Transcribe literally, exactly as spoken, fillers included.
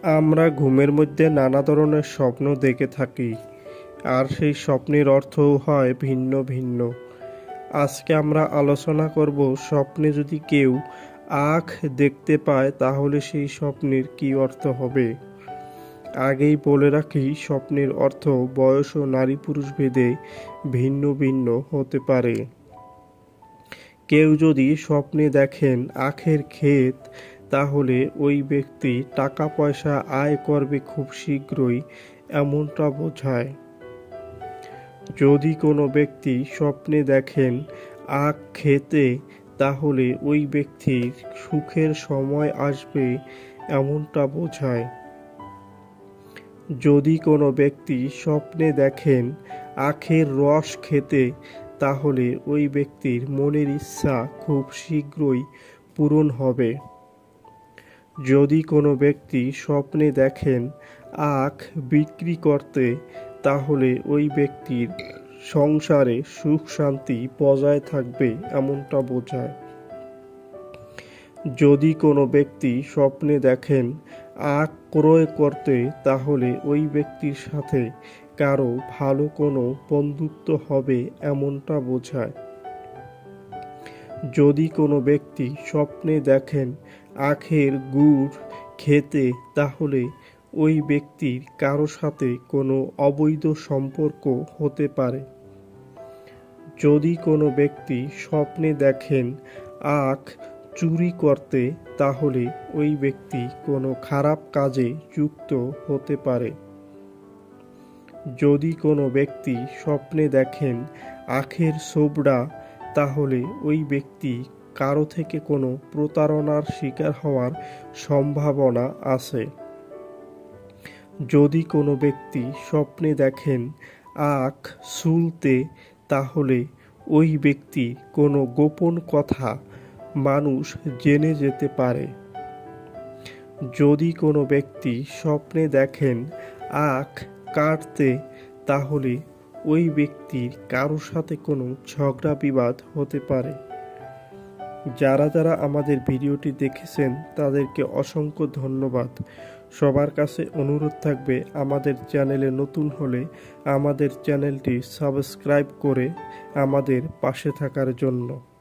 আমরা ঘুমের মধ্যে নানা ধরনের স্বপ্ন দেখে থাকি, আর সেই স্বপ্নের অর্থও হয় ভিন্ন ভিন্ন। আজকে আমরা আলোচনা করব স্বপ্নে যদি কেউ আখ দেখতে পায় তাহলে সেই স্বপ্নের কী অর্থ হবে। আগেই বলে রাখি, স্বপ্নের অর্থ বয়স ও নারী পুরুষ ভেদে ভিন্ন ভিন্ন হতে পারে। কেউ যদি স্বপ্নে দেখেন আখের ক্ষেত, তাহলে ওই ব্যক্তি টাকা পয়সা আয় করবে খুব শীঘ্রই, এমনটা বোঝায়। যদি কোনো ব্যক্তি স্বপ্নে দেখেন আখ খেতে, তাহলে ওই ব্যক্তির সুখের সময় আসবে, এমনটা বোঝায়। যদি কোনো ব্যক্তি স্বপ্নে দেখেন আখের রস খেতে, তাহলে ওই ব্যক্তির মনের ইচ্ছা খুব শীঘ্রই পূরণ হবে। যদি কোনো ব্যক্তি স্বপ্নে দেখেন আখ বিক্রি করতে, তাহলে ওই ব্যক্তির সংসারে সুখ শান্তি বজায় থাকবে, এমনটা বোঝায়। যদি কোনো ব্যক্তি স্বপ্নে দেখেন আখ ক্রয় করতে, তাহলে ওই ব্যক্তির সাথে কারো ভালো কোনো বন্ধুত্ব হবে, এমনটা বোঝায়। যদি কোনো ব্যক্তি স্বপ্নে দেখেন আখের গুড় খেতে, তাহলে ওই ব্যক্তির কারো সাথে কোনো অবৈধ সম্পর্ক হতে পারে। যদি কোনো ব্যক্তি স্বপ্নে দেখেন আখ চুরি করতে, তাহলে ওই ব্যক্তি কোনো খারাপ কাজে যুক্ত হতে পারে। যদি কোনো ব্যক্তি স্বপ্নে দেখেন আখের ছোবড়া, তাহলে ওই ব্যক্তি কারো থেকে কোনো প্রতারণার শিকার হওয়ার সম্ভাবনা আছে। যদি কোনো ব্যক্তি স্বপ্নে দেখেন আখ ছুলতে, তাহলে ওই ব্যক্তি কোনো গোপন কথা মানুষ জেনে যেতে পারে। যদি কোনো ব্যক্তি স্বপ্নে দেখেন আখ কাটতে, তাহলে ওই ব্যক্তির কারো সাথে কোনো ঝগড়া বিবাদ হতে পারে। যারা যারা আমাদের ভিডিওটি দেখেছেন তাদেরকে অসংখ্য ধন্যবাদ। সবার কাছে অনুরোধ থাকবে, আমাদের চ্যানেলে নতুন হলে আমাদের চ্যানেলটি সাবস্ক্রাইব করে আমাদের পাশে থাকার জন্য।